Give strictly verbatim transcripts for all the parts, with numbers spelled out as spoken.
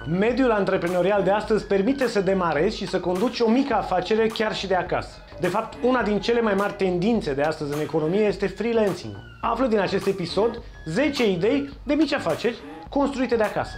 Mediul antreprenorial de astăzi permite să demarezi și să conduci o mică afacere chiar și de acasă. De fapt, una din cele mai mari tendințe de astăzi în economie este freelancing. Află din acest episod zece idei de mici afaceri construite de acasă.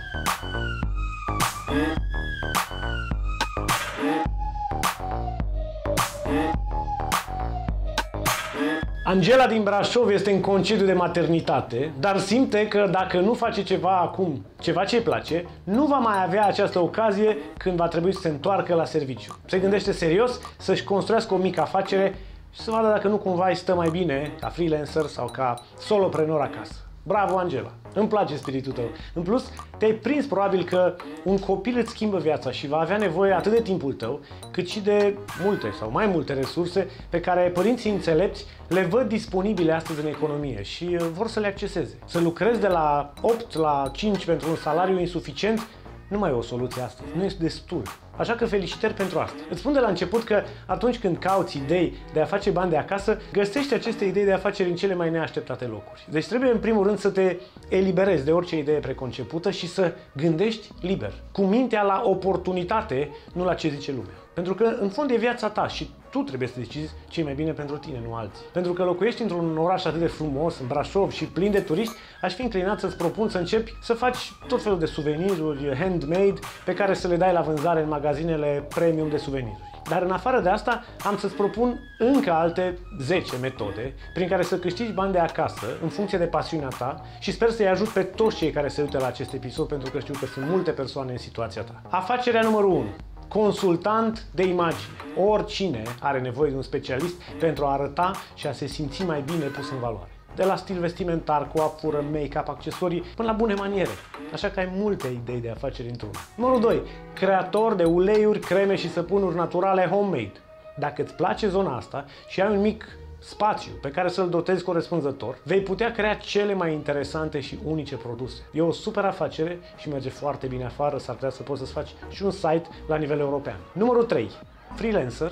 Angela din Brașov este în concediu de maternitate, dar simte că dacă nu face ceva acum, ceva ce îi place, nu va mai avea această ocazie când va trebui să se întoarcă la serviciu. Se gândește serios să-și construiască o mică afacere și să vadă dacă nu cumva îi stă mai bine ca freelancer sau ca soloprenor acasă. Bravo, Angela! Îmi place spiritul tău. În plus, te-ai prins probabil că un copil îți schimbă viața și va avea nevoie atât de timpul tău, cât și de multe sau mai multe resurse pe care părinții înțelepți le văd disponibile astăzi în economie și vor să le acceseze. Să lucrezi de la opt la cinci pentru un salariu insuficient nu mai e o soluție astăzi, nu este destul. Așa că felicitări pentru asta. Îți spun de la început că atunci când cauți idei de a face bani de acasă, găsești aceste idei de afaceri în cele mai neașteptate locuri. Deci trebuie în primul rând să te eliberezi de orice idee preconcepută și să gândești liber, cu mintea la oportunitate, nu la ce zice lumea. Pentru că în fond e viața ta și tu trebuie să decizi ce e mai bine pentru tine, nu alții. Pentru că locuiești într-un oraș atât de frumos, în Brașov și plin de turiști, aș fi înclinat să-ți propun să începi să faci tot felul de suveniruri handmade pe care să le dai la vânzare în magazinele premium de suveniruri. Dar în afară de asta, am să-ți propun încă alte zece metode prin care să câștigi bani de acasă în funcție de pasiunea ta și sper să-i ajut pe toți cei care se uită la acest episod, pentru că știu că sunt multe persoane în situația ta. Afacerea numărul unu. Consultant de imagine. Oricine are nevoie de un specialist pentru a arăta și a se simți mai bine pus în valoare. De la stil vestimentar, coafură, make-up, accesorii, până la bune maniere. Așa că ai multe idei de afaceri într-una. Numărul doi. Creator de uleiuri, creme și săpunuri naturale homemade. Dacă îți place zona asta și ai un mic spațiu pe care să-l dotezi corespunzător, vei putea crea cele mai interesante și unice produse. E o super afacere și merge foarte bine afară, s-ar putea să poți să-ți faci și un site la nivel european. Numărul trei. Freelancer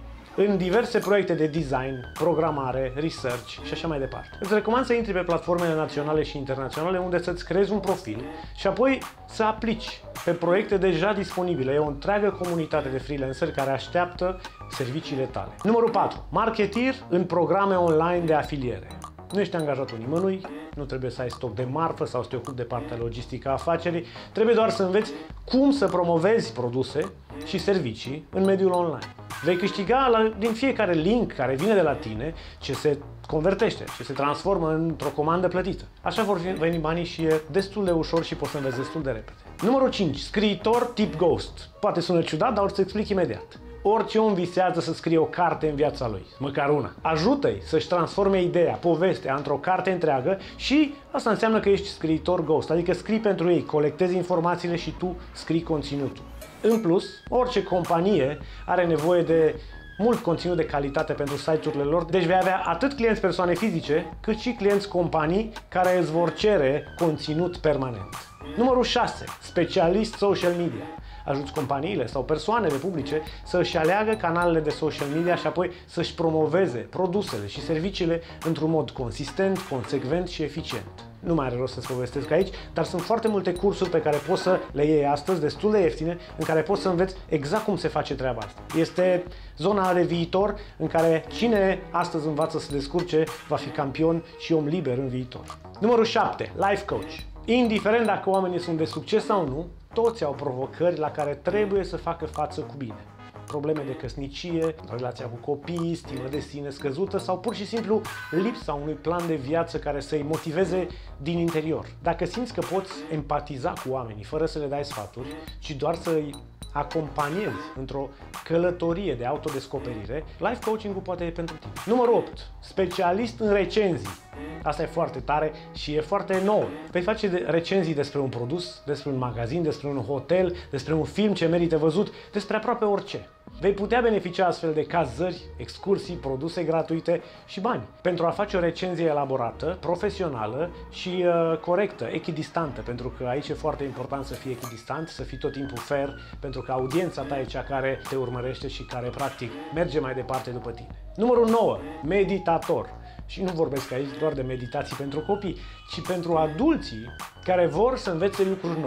în diverse proiecte de design, programare, research și așa mai departe. Îți recomand să intri pe platformele naționale și internaționale unde să-ți creezi un profil și apoi să aplici pe proiecte deja disponibile. E o întreagă comunitate de freelanceri care așteaptă serviciile tale. Numărul patru. Marketer în programe online de afiliere. Nu ești angajatul nimănui, nu trebuie să ai stoc de marfă sau să te ocupi de partea logistică a afacerii, trebuie doar să înveți cum să promovezi produse și servicii în mediul online. Vei câștiga la, din fiecare link care vine de la tine, ce se convertește, ce se transformă într-o comandă plătită. Așa vor veni banii și e destul de ușor și poți să înveți destul de repede. Numărul cinci. Scriitor tip ghost. Poate sună ciudat, dar o să explic imediat. Orice om visează să scrie o carte în viața lui, măcar una. Ajută-i să-și transforme ideea, povestea, într-o carte întreagă și asta înseamnă că ești scriitor ghost, adică scrii pentru ei, colectezi informațiile și tu scrii conținutul. În plus, orice companie are nevoie de mult conținut de calitate pentru site-urile lor, deci vei avea atât clienți persoane fizice, cât și clienți companii care îți vor cere conținut permanent. Numărul șase. Specialist social media. Ajuți companiile sau persoanele publice să își aleagă canalele de social media și apoi să-și promoveze produsele și serviciile într-un mod consistent, consecvent și eficient. Nu mai are rost să-ți povestesc aici, dar sunt foarte multe cursuri pe care poți să le iei astăzi, destul de ieftine, în care poți să înveți exact cum se face treaba asta. Este zona de viitor în care cine astăzi învață să se descurce va fi campion și om liber în viitor. Numărul șapte. Life coach. Indiferent dacă oamenii sunt de succes sau nu, toți au provocări la care trebuie să facă față cu bine. Probleme de căsnicie, relația cu copii, stimă de sine scăzută sau pur și simplu lipsa unui plan de viață care să-i motiveze din interior. Dacă simți că poți empatiza cu oamenii fără să le dai sfaturi, ci doar să-i acompaniezi într-o călătorie de autodescoperire, life coaching-ul poate e pentru tine. Numărul opt. Specialist în recenzii. Asta e foarte tare și e foarte nou. Vei face recenzii despre un produs, despre un magazin, despre un hotel, despre un film ce merită văzut, despre aproape orice. Vei putea beneficia astfel de cazări, excursii, produse gratuite și bani pentru a face o recenzie elaborată, profesională și uh, corectă, echidistantă, pentru că aici e foarte important să fii echidistant, să fii tot timpul fair, pentru că audiența ta e cea care te urmărește și care practic merge mai departe după tine. Numărul nouă. Meditator. Și nu vorbesc aici doar de meditații pentru copii, ci pentru adulții care vor să învețe lucruri noi.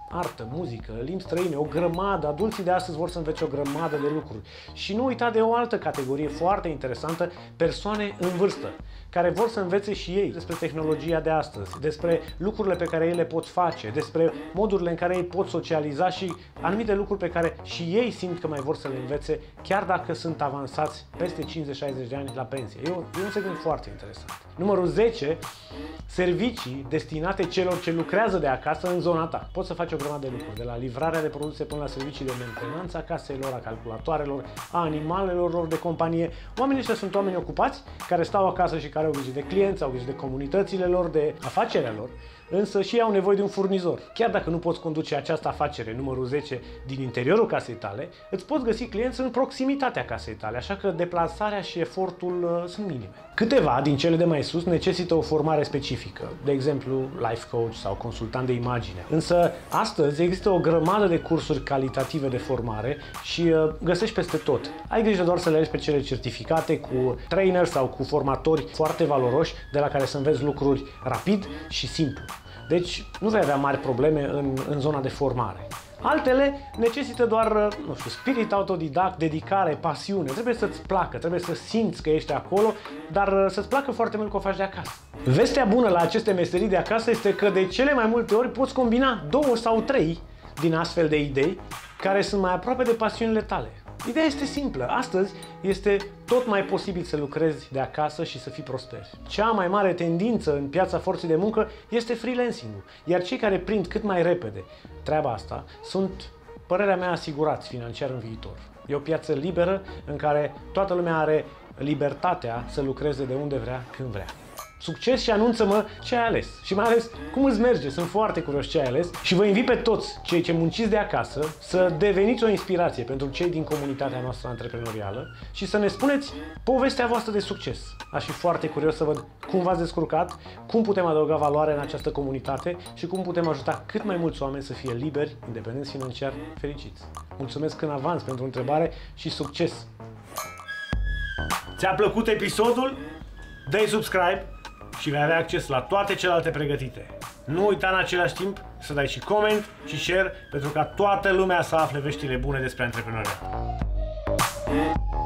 artă, muzică, limbi străine, o grămadă. Adulții de astăzi vor să învețe o grămadă de lucruri. Și nu uita de o altă categorie foarte interesantă, persoane în vârstă, care vor să învețe și ei despre tehnologia de astăzi, despre lucrurile pe care ei le pot face, despre modurile în care ei pot socializa și anumite lucruri pe care și ei simt că mai vor să le învețe, chiar dacă sunt avansați peste cincizeci șaizeci de ani la pensie. E, o, e un segment foarte interesant. Numărul zece. Servicii destinate celor ce lucrează de acasă în zona ta. Poți să faci o grămadă de lucruri, de la livrarea de produse până la servicii de mentenanță a caselor, a calculatoarelor, a animalelor lor de companie. Oamenii ăștia sunt oameni ocupați care stau acasă și care au grijă de clienți, au grijă de comunitățile lor, de afacerea lor, însă și ei au nevoie de un furnizor. Chiar dacă nu poți conduce această afacere, numărul zece, din interiorul casei tale, îți poți găsi clienți în proximitatea casei tale, așa că deplasarea și efortul uh, sunt minime. Câteva din cele de mai sus necesită o formare specifică, de exemplu life coach sau consultant de imagine. Însă astăzi există o grămadă de cursuri calitative de formare și uh, găsești peste tot. Ai grijă doar să le alegi pe cele certificate cu trainer sau cu formatori foarte valoroși de la care să înveți lucruri rapid și simplu. Deci nu vei avea mari probleme în, în zona de formare. Altele necesită doar, nu știu, spirit autodidact, dedicare, pasiune. Trebuie să-ți placă, trebuie să simți că ești acolo, dar să-ți placă foarte mult că o faci de acasă. Vestea bună la aceste meserii de acasă este că de cele mai multe ori poți combina două sau trei din astfel de idei care sunt mai aproape de pasiunile tale. Ideea este simplă. Astăzi este tot mai posibil să lucrezi de acasă și să fii prosper. Cea mai mare tendință în piața forței de muncă este freelancing-ul, iar cei care prind cât mai repede treaba asta sunt, părerea mea, asigurați financiar în viitor. E o piață liberă în care toată lumea are libertatea să lucreze de unde vrea, când vrea. Succes și anunță-mă ce ai ales și mai ales cum îți merge, sunt foarte curios ce ai ales și vă invit pe toți cei ce munciți de acasă să deveniți o inspirație pentru cei din comunitatea noastră antreprenorială și să ne spuneți povestea voastră de succes. Aș fi foarte curios să văd cum v-ați descurcat, cum putem adăuga valoare în această comunitate și cum putem ajuta cât mai mulți oameni să fie liberi, independenți financiar, fericiți. Mulțumesc în avans pentru întrebare și succes! Ți-a plăcut episodul? Dă-i subscribe și vei avea acces la toate celelalte pregătite. Nu uita în același timp să dai și coment și share pentru ca toată lumea să afle veștile bune despre antreprenoriat.